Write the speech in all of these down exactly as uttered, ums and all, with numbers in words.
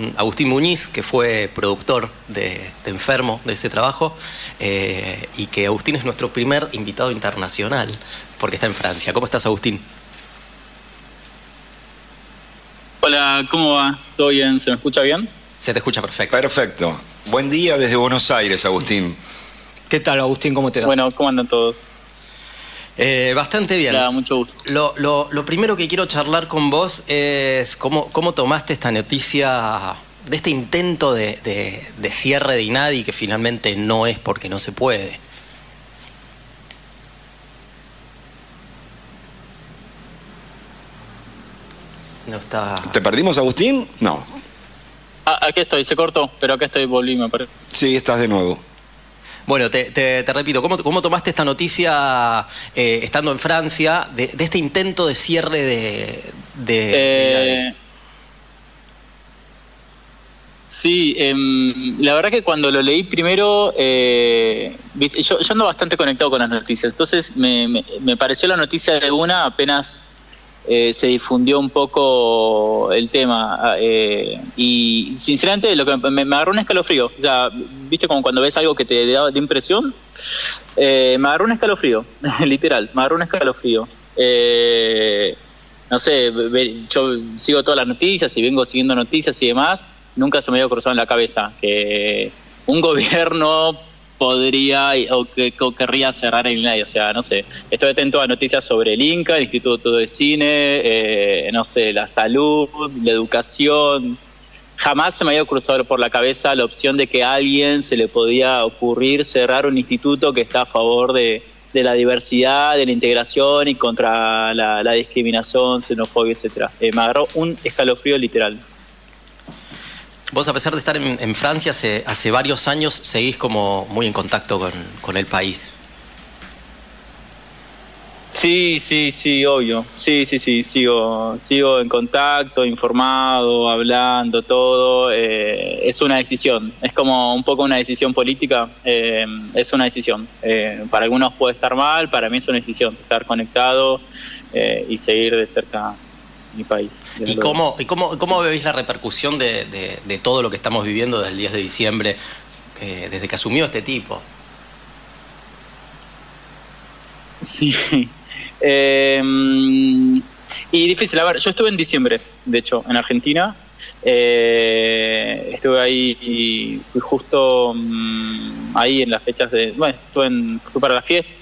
Agustín Muñiz, que fue productor de, de Enfermo, de ese trabajo, eh, y que Agustín es nuestro primer invitado internacional, porque está en Francia. ¿Cómo estás, Agustín? Hola, ¿cómo va? ¿Todo bien? ¿Se me escucha bien? Se te escucha perfecto. Perfecto. Buen día desde Buenos Aires, Agustín. ¿Qué tal, Agustín? ¿Cómo te va? Bueno, ¿cómo andan todos? Eh, bastante bien. Hola, mucho gusto. Lo, lo, lo primero que quiero charlar con vos es cómo, cómo tomaste esta noticia de este intento de, de, de cierre de INADI, que finalmente no es porque no se puede. No está... ¿Te perdimos, Agustín? No. Ah, aquí estoy, se cortó, pero acá estoy, volví, me parece. Sí, estás de nuevo. Bueno, te, te, te repito, ¿cómo, cómo tomaste esta noticia eh, estando en Francia de, de este intento de cierre de... de, eh, de sí, eh, la verdad que cuando lo leí primero, eh, yo, yo ando bastante conectado con las noticias, entonces me, me, me pareció la noticia de una apenas eh, se difundió un poco el tema, eh, y sinceramente lo que me, me agarró un escalofrío. O sea, viste como cuando ves algo que te da de impresión, eh, me agarró un escalofrío, literal, me agarró un escalofrío. Eh, no sé, yo sigo todas las noticias y vengo siguiendo noticias y demás, nunca se me había cruzado en la cabeza que un gobierno podría o que o querría cerrar el INADI. O sea, no sé, estoy atento a noticias sobre el INCA, el Instituto de Cine, eh, no sé, la salud, la educación. Jamás se me había cruzado por la cabeza la opción de que a alguien se le podía ocurrir cerrar un instituto que está a favor de, de la diversidad, de la integración y contra la, la discriminación, xenofobia, etcétera. Eh, me agarró un escalofrío literal. Vos, a pesar de estar en, en Francia hace, hace varios años, seguís como muy en contacto con, con el país. Sí, sí, sí, obvio. Sí, sí, sí, sigo, sigo en contacto, informado, hablando, todo. Eh, es una decisión, es como un poco una decisión política, eh, es una decisión. Eh, para algunos puede estar mal, para mí es una decisión, estar conectado eh, y seguir de cerca mi país. ¿Y cómo, y cómo, cómo veis la repercusión de, de, de todo lo que estamos viviendo desde el diez de diciembre, eh, desde que asumió este tipo? Sí, eh, y difícil. A ver, yo estuve en diciembre, de hecho, en Argentina. Eh, estuve ahí y fui justo um, ahí en las fechas de... Bueno, estuve en, fui para la fiesta.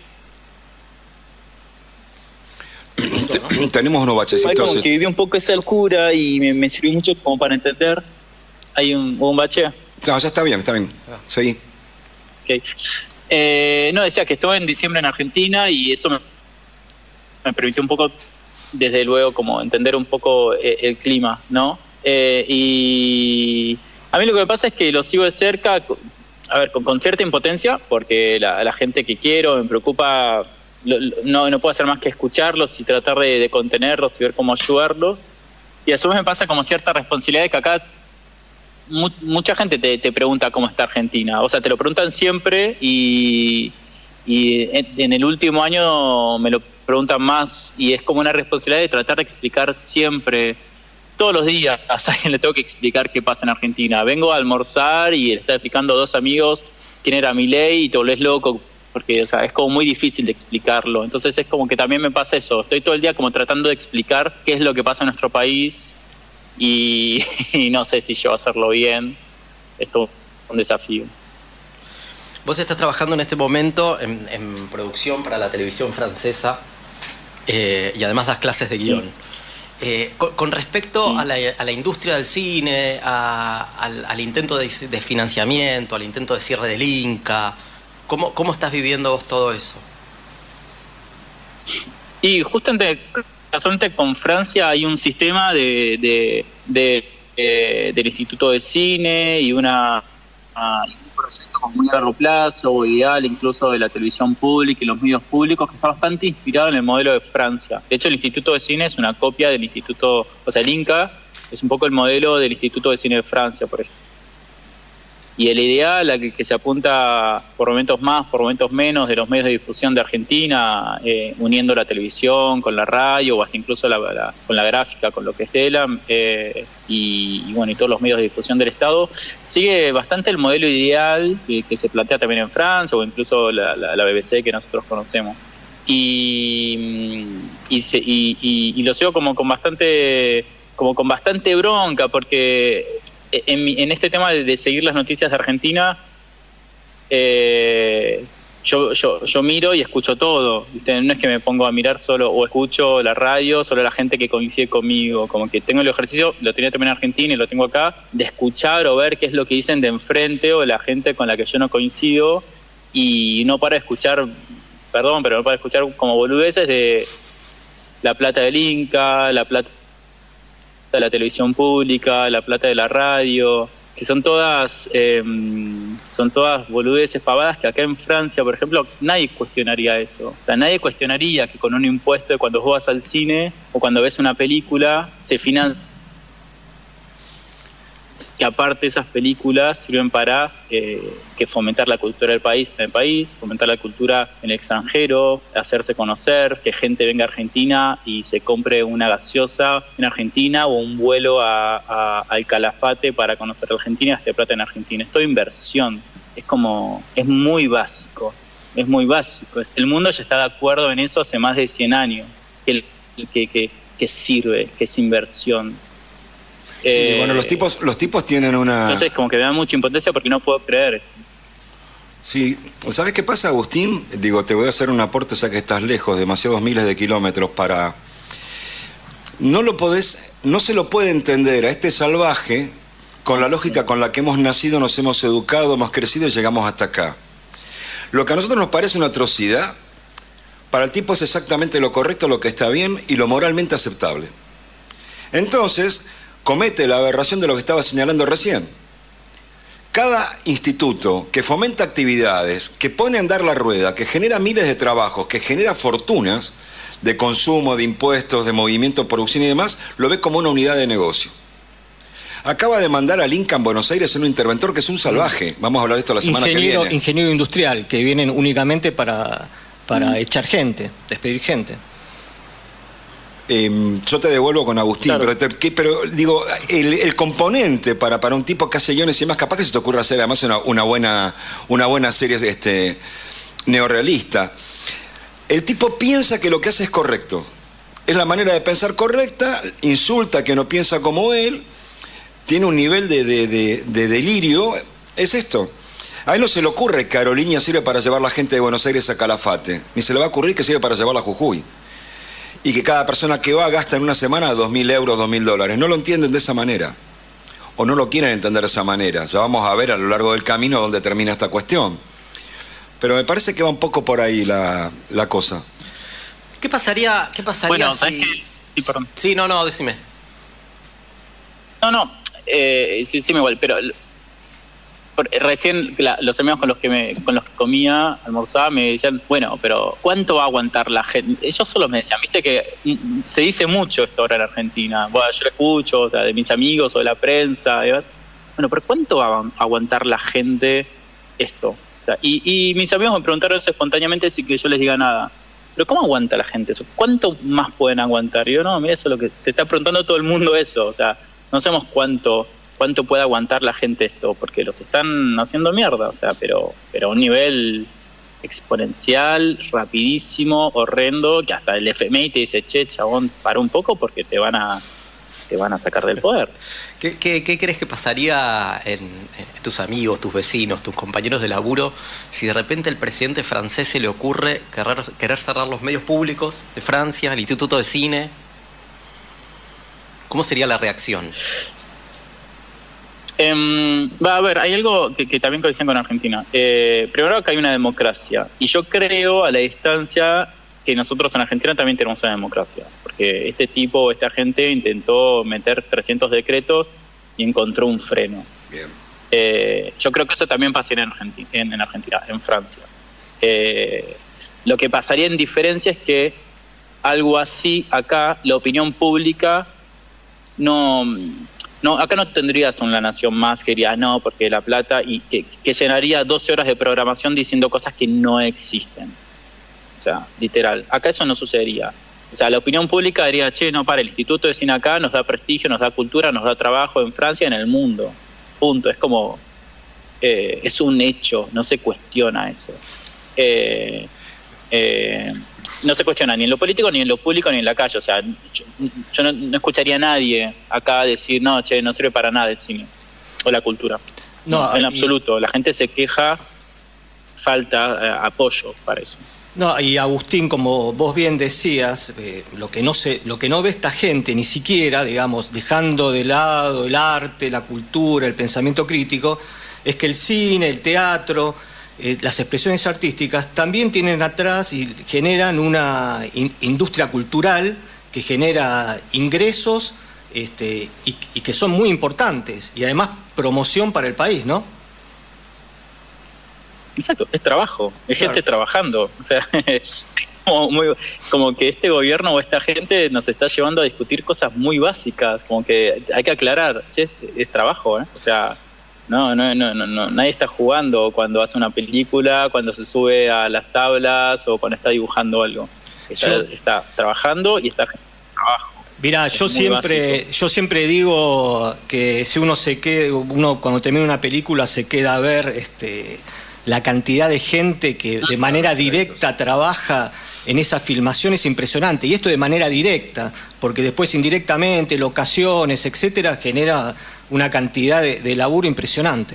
Tenemos unos bachecitos. Como que viví un poco esa locura y me, me sirvió mucho como para entender. Hay un, un bache. No, ya está bien, está bien. Seguí. Okay. Eh, no, decía que estuve en diciembre en Argentina y eso me, me permitió un poco, desde luego, como entender un poco el, el clima, ¿no? Eh, y a mí lo que me pasa es que lo sigo de cerca, a ver, con, con cierta impotencia, porque la, la gente que quiero me preocupa. No, no puedo hacer más que escucharlos y tratar de, de contenerlos y ver cómo ayudarlos. Y a su vez me pasa como cierta responsabilidad de que acá mu mucha gente te, te pregunta cómo está Argentina. O sea, te lo preguntan siempre y, y en, en el último año me lo preguntan más y es como una responsabilidad de tratar de explicar siempre, todos los días, a alguien le tengo que explicar qué pasa en Argentina. Vengo a almorzar y le está explicando a dos amigos quién era Milei y te volvés loco, porque o sea, es como muy difícil de explicarlo. Entonces es como que también me pasa eso. Estoy todo el día como tratando de explicar qué es lo que pasa en nuestro país y, y no sé si yo hacerlo bien. Esto es un desafío. Vos estás trabajando en este momento en, en producción para la televisión francesa eh, y además das clases de guión. Sí. Eh, con, con respecto sí. a, la, a la industria del cine, a, al, al intento de, de financiamiento, al intento de cierre del INCA, ¿Cómo, ¿Cómo estás viviendo vos todo eso? Y justamente, casualmente con Francia hay un sistema de, de, de, de del Instituto de Cine y una, una, un proyecto con muy largo plazo o ideal incluso de la televisión pública y los medios públicos que está bastante inspirado en el modelo de Francia. De hecho, el Instituto de Cine es una copia del Instituto, o sea, el INCA es un poco el modelo del Instituto de Cine de Francia, por ejemplo. y el ideal a que, que se apunta por momentos más, por momentos menos de los medios de difusión de Argentina, eh, uniendo la televisión con la radio o hasta incluso la, la, con la gráfica, con lo que es Telam, eh, y, y bueno, y todos los medios de difusión del Estado, sigue bastante el modelo ideal que, que se plantea también en Francia o incluso la, la, la B B C que nosotros conocemos. Y, y, se, y, y, y lo sigo como con bastante como con bastante bronca, porque en, en este tema de, de seguir las noticias de Argentina, eh, yo, yo, yo miro y escucho todo, ¿viste? No es que me pongo a mirar solo o escucho la radio, solo la gente que coincide conmigo, como que tengo el ejercicio, lo tenía también en Argentina y lo tengo acá, de escuchar o ver qué es lo que dicen de enfrente o la gente con la que yo no coincido, y no para escuchar, perdón, pero no para escuchar como boludeces de la plata del Inca, la plata de la televisión pública, la plata de la radio, que son todas eh, son todas boludeces pavadas que acá en Francia, por ejemplo, nadie cuestionaría eso. O sea, nadie cuestionaría que con un impuesto de cuando vos vas al cine o cuando ves una película se financia, que aparte esas películas sirven para eh, que fomentar la cultura del país en el país, fomentar la cultura en el extranjero, hacerse conocer, que gente venga a Argentina y se compre una gaseosa en Argentina o un vuelo a, a, al Calafate para conocer Argentina, este plata en Argentina. Es toda inversión, es como, es muy básico, es muy básico. El mundo ya está de acuerdo en eso hace más de cien años, que, que, que, que sirve, que es inversión. Sí, eh, bueno, los tipos, los tipos tienen una... Entonces como que me da mucha impotencia porque no puedo creer. Sí, ¿sabes qué pasa, Agustín? Digo, te voy a hacer un aporte ya que estás lejos, demasiados miles de kilómetros para... No lo podés, no se lo puede entender a este salvaje con la lógica con la que hemos nacido, nos hemos educado, hemos crecido y llegamos hasta acá. Lo que a nosotros nos parece una atrocidad, para el tipo es exactamente lo correcto, lo que está bien y lo moralmente aceptable. Entonces... comete la aberración de lo que estaba señalando recién. Cada instituto que fomenta actividades, que pone a andar la rueda, que genera miles de trabajos, que genera fortunas de consumo, de impuestos, de movimiento, producción y demás, lo ve como una unidad de negocio. Acaba de mandar al Inca en Buenos Aires en un interventor que es un salvaje. Vamos a hablar de esto la semana ingeniero, que viene. Ingeniero industrial, que vienen únicamente para, para mm. echar gente, despedir gente. Eh, yo te devuelvo con Agustín, claro. pero, te, que, pero digo, el, el componente para, para un tipo que hace guiones y más, capaz que se te ocurra hacer además una, una, buena, una buena serie este, neorrealista. El tipo piensa que lo que hace es correcto. Es la manera de pensar correcta, insulta a quien no piensa como él, tiene un nivel de, de, de, de delirio. Es esto. A él no se le ocurre que Aerolínea sirve para llevar la gente de Buenos Aires a Calafate, ni se le va a ocurrir que sirve para llevarla a Jujuy. Y que cada persona que va gasta en una semana dos mil euros, dos mil dólares. No lo entienden de esa manera. O no lo quieren entender de esa manera. Ya vamos a ver a lo largo del camino dónde termina esta cuestión. Pero me parece que va un poco por ahí la, la cosa. ¿Qué pasaría, qué pasaría bueno, si... Que... Sí, perdón. Sí, no, no, decime. No, no, eh, sí, sí me igual, pero... Recién la, los amigos con los que me, con los que comía, almorzaba, me decían, bueno, pero ¿cuánto va a aguantar la gente? Ellos solo me decían, viste que se dice mucho esto ahora en Argentina. Bueno, yo lo escucho, o sea, de mis amigos o de la prensa. ¿verdad? Bueno, pero ¿cuánto va a aguantar la gente esto? O sea, y, y mis amigos me preguntaron eso espontáneamente sin que yo les diga nada. Pero ¿cómo aguanta la gente eso? ¿Cuánto más pueden aguantar? Y yo, no, mira, eso es lo que se está preguntando todo el mundo eso. O sea, no sabemos cuánto... cuánto puede aguantar la gente esto, porque los están haciendo mierda, o sea, pero, pero a un nivel exponencial, rapidísimo, horrendo, que hasta el F M I te dice, che, chabón, para un poco porque te van a te van a sacar del poder. ¿Qué, qué, qué crees que pasaría en, en tus amigos, tus vecinos, tus compañeros de laburo, si de repente al presidente francés se le ocurre querer, querer cerrar los medios públicos de Francia, el Instituto de Cine? ¿Cómo sería la reacción? Eh, va a ver, hay algo que, que también coincide con Argentina. Eh, primero que hay una democracia. Y yo creo a la distancia que nosotros en Argentina también tenemos una democracia. Porque este tipo, esta gente intentó meter trescientos decretos y encontró un freno. Bien. Eh, yo creo que eso también pasaría en Argentina, en, en, Argentina, en Francia. Eh, lo que pasaría en diferencia es que algo así acá, la opinión pública no... no, acá no tendrías una nación más que diría no, porque la plata, y que, que llenaría doce horas de programación diciendo cosas que no existen. O sea, literal. Acá eso no sucedería. O sea, la opinión pública diría, che, no, para, el Instituto de Cine acá nos da prestigio, nos da cultura, nos da trabajo en Francia y en el mundo. Punto. Es como, eh, es un hecho, no se cuestiona eso. Eh, eh, no se cuestiona ni en lo político, ni en lo público, ni en la calle. O sea, yo, yo no, no escucharía a nadie acá decir, no, che, no sirve para nada el cine o la cultura. No, en y... absoluto. La gente se queja, falta eh, apoyo para eso. No, y Agustín, como vos bien decías, eh, lo que no se, lo que no ve esta gente, ni siquiera, digamos, dejando de lado el arte, la cultura, el pensamiento crítico, es que el cine, el teatro, eh, las expresiones artísticas también tienen atrás y generan una in, industria cultural que genera ingresos este, y, y que son muy importantes, y además promoción para el país, ¿no? Exacto, es trabajo, es claro. Gente trabajando. O sea, es como, muy, como que este gobierno o esta gente nos está llevando a discutir cosas muy básicas, como que hay que aclarar, che, es, es trabajo, ¿eh? O sea, no, no, no, no, no, nadie está jugando cuando hace una película, cuando se sube a las tablas o cuando está dibujando algo. Está, yo, está trabajando y está haciendo trabajo. Mirá, yo siempre, yo siempre digo que si uno se queda, uno cuando termina una película se queda a ver este la cantidad de gente que de manera directa trabaja en esa filmación es impresionante. Y esto de manera directa, porque después indirectamente, locaciones, etcétera, genera una cantidad de, de laburo impresionante.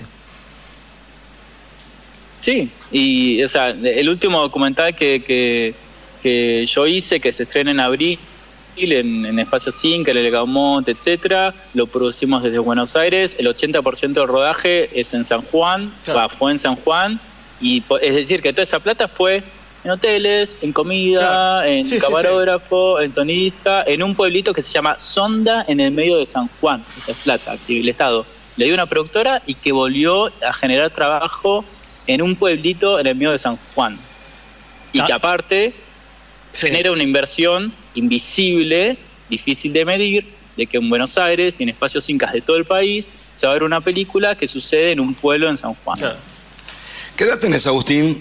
Sí, y o sea, el último documental que, que, que yo hice, que se estrena en abril, en, en Espacio cinco, en el Gaumont, etcétera, lo producimos desde Buenos Aires. El ochenta por ciento del rodaje es en San Juan, claro. va, fue en San Juan, y es decir que toda esa plata fue en hoteles, en comida, claro. en sí, camarógrafo, sí, sí. en sonidista, en un pueblito que se llama Sonda, en el medio de San Juan. Esa es plata que el Estado le dio una productora y que volvió a generar trabajo en un pueblito en el medio de San Juan. Y ah. que aparte sí. genera una inversión invisible, difícil de medir, de que en Buenos Aires, tiene espacios incas de todo el país, se va a ver una película que sucede en un pueblo en San Juan. Claro. ¿Qué edad tenés, Agustín?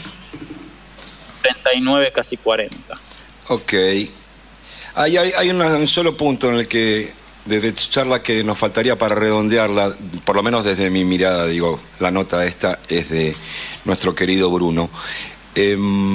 treinta y nueve, casi cuarenta. Ok. Hay, hay, hay una, un solo punto en el que, desde tu charla, que nos faltaría para redondearla, por lo menos desde mi mirada, digo, la nota esta es de nuestro querido Bruno. Eh,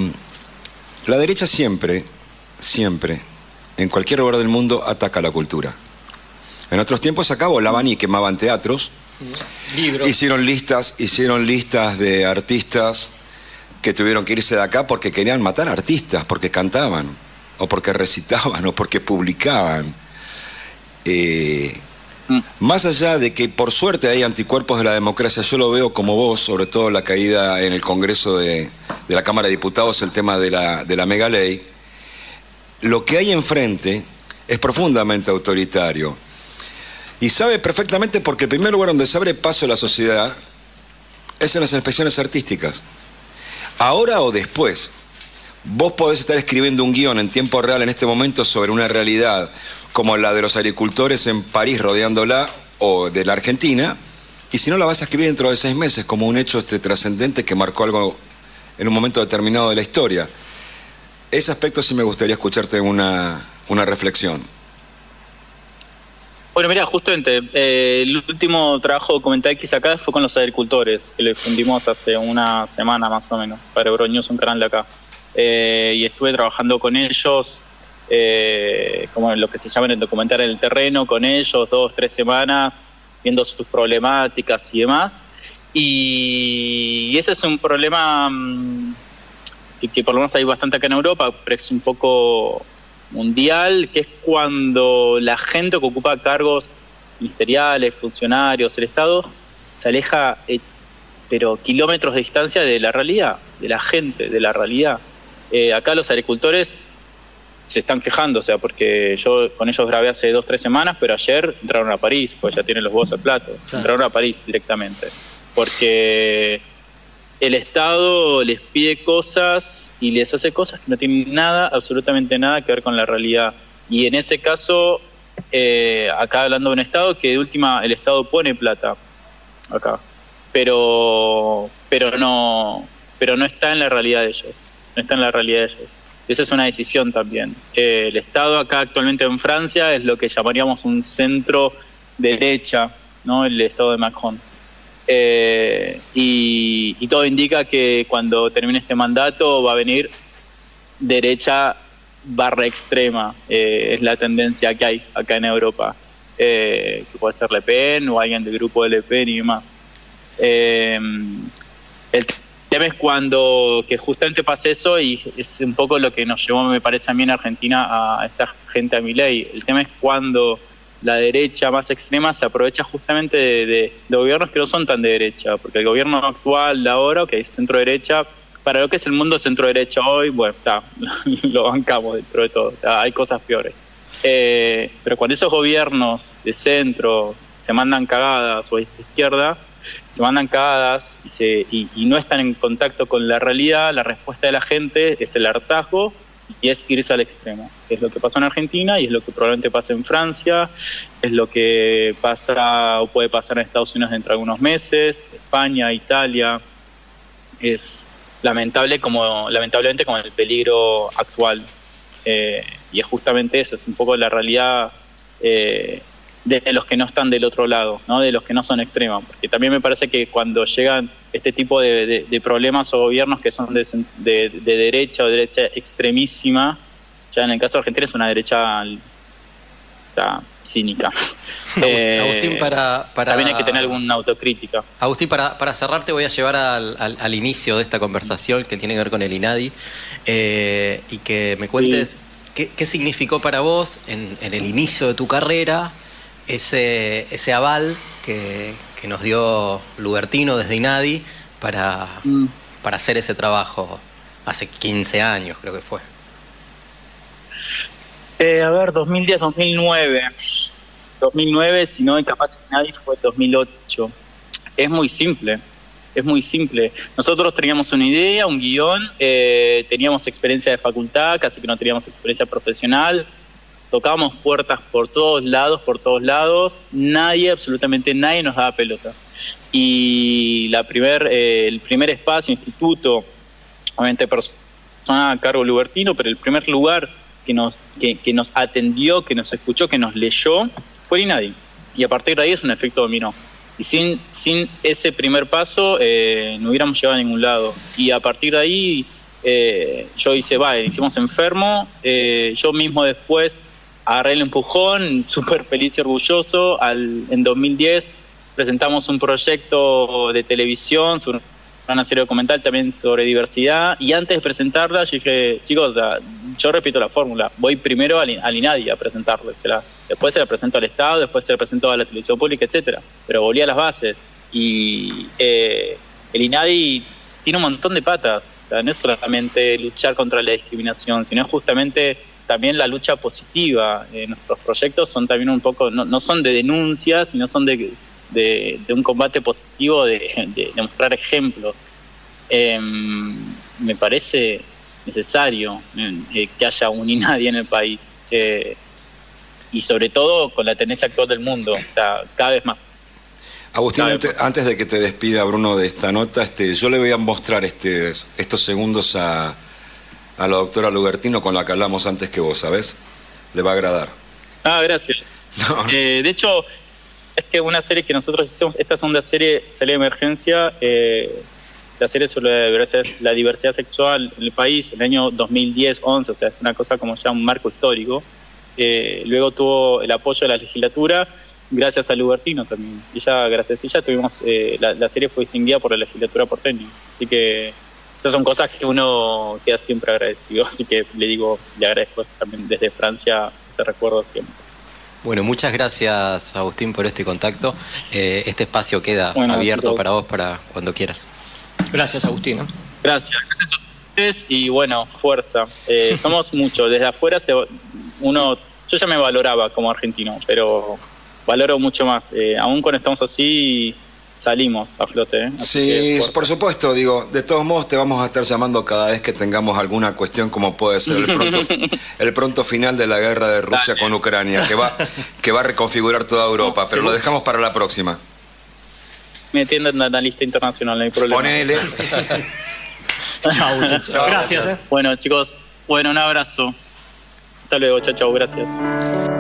la derecha siempre... siempre, en cualquier lugar del mundo, ataca la cultura. En otros tiempos acá volaban y quemaban teatros, libros. Hicieron listas, hicieron listas de artistas que tuvieron que irse de acá porque querían matar artistas, porque cantaban, o porque recitaban, o porque publicaban. Eh, mm. Más allá de que por suerte hay anticuerpos de la democracia, yo lo veo como vos, sobre todo la caída en el Congreso de, de la Cámara de Diputados, el tema de la, de la mega ley. Lo que hay enfrente es profundamente autoritario. Y sabe perfectamente porque el primer lugar donde se abre paso a la sociedad es en las expresiones artísticas. Ahora o después, vos podés estar escribiendo un guión en tiempo real en este momento sobre una realidad como la de los agricultores en París rodeándola, o de la Argentina, y si no la vas a escribir dentro de seis meses como un hecho este, trascendente que marcó algo en un momento determinado de la historia. Ese aspecto sí me gustaría escucharte una, una reflexión. Bueno, mira, justamente, eh, el último trabajo documental que hice acá fue con los agricultores, que le fundimos hace una semana más o menos, para Euronews, un canal de acá. Eh, y estuve trabajando con ellos, eh, como lo que se llama en el documental en el terreno, con ellos dos, tres semanas, viendo sus problemáticas y demás. Y, y ese es un problema... Mmm, Que, que por lo menos hay bastante acá en Europa, pero es un poco mundial, que es cuando la gente que ocupa cargos ministeriales, funcionarios, el Estado, se aleja, eh, pero kilómetros de distancia de la realidad, de la gente, de la realidad. Eh, acá los agricultores se están quejando, o sea, porque yo con ellos grabé hace dos, tres semanas, pero ayer entraron a París, pues ya tienen los huevos al plato, claro. entraron a París directamente, porque... el Estado les pide cosas y les hace cosas que no tienen nada, absolutamente nada que ver con la realidad. Y en ese caso, Eh, acá hablando de un Estado que de última el Estado pone plata acá, pero pero no pero no está en la realidad de ellos, no está en la realidad de ellos. Esa es una decisión también. Eh, el Estado acá actualmente en Francia es lo que llamaríamos un centro derecha, ¿no? El Estado de Macron. Eh, y, y todo indica que cuando termine este mandato va a venir derecha barra extrema, eh, es la tendencia que hay acá en Europa, eh, que puede ser Le Pen o alguien del grupo de Le Pen y demás. Eh, el tema es cuando que justamente pase eso, y es un poco lo que nos llevó, me parece a mí, en Argentina a esta gente a Milei. El tema es cuando la derecha más extrema se aprovecha justamente de, de, de gobiernos que no son tan de derecha, porque el gobierno actual de ahora, que es centro derecha, para lo que es el mundo centro derecha hoy, bueno, está, lo bancamos dentro de todo, o sea, hay cosas peores. Eh, pero cuando esos gobiernos de centro se mandan cagadas, o de izquierda, se mandan cagadas y, se, y, y no están en contacto con la realidad, la respuesta de la gente es el hartazgo y es irse al extremo. Es lo que pasó en Argentina y es lo que probablemente pasa en Francia, es lo que pasa o puede pasar en Estados Unidos dentro de algunos meses, España, Italia. Es lamentable como lamentablemente como el peligro actual, eh, y es justamente eso, es un poco la realidad eh, de los que no están del otro lado, ¿no? De los que no son extremos, porque también me parece que cuando llegan este tipo de, de, de problemas o gobiernos que son de, de, de derecha o derecha extremísima, ya en el caso de Argentina es una derecha, o sea, cínica. Eh, Agustín, para, para... También hay que tener alguna autocrítica. Agustín, para, para cerrar te voy a llevar al, al, al inicio de esta conversación que tiene que ver con el INADI, eh, y que me cuentes sí. qué, qué significó para vos en, en el inicio de tu carrera ese, ese aval que, que nos dio Lubertino desde INADI para, mm. para hacer ese trabajo hace quince años, creo que fue. Eh, a ver, dos mil diez, dos mil nueve. dos mil nueve, si no, capaz INADI fue dos mil ocho. Es muy simple, es muy simple. Nosotros teníamos una idea, un guión, eh, teníamos experiencia de facultad, casi que no teníamos experiencia profesional, tocábamos puertas por todos lados, por todos lados, nadie, absolutamente nadie nos daba pelota. Y la primer, eh, el primer espacio, instituto, obviamente persona a cargo Lubertino, pero el primer lugar que nos, que, que nos atendió, que nos escuchó, que nos leyó, fue el INADI. Y a partir de ahí es un efecto dominó. Y sin, sin ese primer paso eh, no hubiéramos llegado a ningún lado. Y a partir de ahí eh, yo hice, va, hicimos Enfermo, eh, yo mismo después agarré el empujón, súper feliz y orgulloso. Al, en dos mil diez presentamos un proyecto de televisión sobre una serie documental también sobre diversidad, y antes de presentarla yo dije, chicos, yo repito la fórmula, voy primero al, al INADI a presentársela, después se la presento al Estado, después se la presento a la televisión pública, etcétera, pero volví a las bases. Y eh, el INADI tiene un montón de patas, o sea, no es solamente luchar contra la discriminación, sino justamente también la lucha positiva. Eh, nuestros proyectos son también un poco, no, no son de denuncias, sino son de, de, de un combate positivo, de, de, de mostrar ejemplos. Eh, me parece necesario eh, que haya un INADI en el país, eh, y sobre todo con la tendencia actual del mundo, o sea, cada vez más. Agustín, antes, antes de que te despida Bruno de esta nota, este, yo le voy a mostrar este, estos segundos a, a la doctora Lubertino con la que hablamos antes que vos, ¿sabés? Le va a agradar. Ah, gracias. No. Eh, de hecho, es que una serie que nosotros hicimos, esta segunda serie, serie de emergencia, eh, la serie sobre la diversidad, la diversidad sexual en el país, en el año dos mil diez, once, o sea, es una cosa como ya un marco histórico. Eh, luego tuvo el apoyo de la legislatura, gracias a Lubertino también. Y ya, gracias a ella, tuvimos, eh, la, la serie fue distinguida por la legislatura porteña. Así que esas son cosas que uno queda siempre agradecido. Así que le digo, le agradezco también desde Francia ese recuerdo siempre. Bueno, muchas gracias, Agustín, por este contacto. Eh, este espacio queda bueno, abierto chicos, para vos para cuando quieras. Gracias, Agustín. Gracias. Gracias a ustedes y bueno, fuerza. Eh, somos muchos. Desde afuera se, uno, yo ya me valoraba como argentino, pero valoro mucho más. Eh, aún cuando estamos así, salimos a flote. ¿eh? Sí, que, por... por supuesto, digo, de todos modos te vamos a estar llamando cada vez que tengamos alguna cuestión, como puede ser el pronto, el pronto final de la guerra de Rusia Dale. con Ucrania, que va, que va a reconfigurar toda Europa, pero sí. lo dejamos para la próxima. Me tienden en la lista internacional, no hay problema. Ponele. Chau, chau. Gracias. Eh. Bueno, chicos, bueno, un abrazo. Hasta luego, chao, chao, gracias.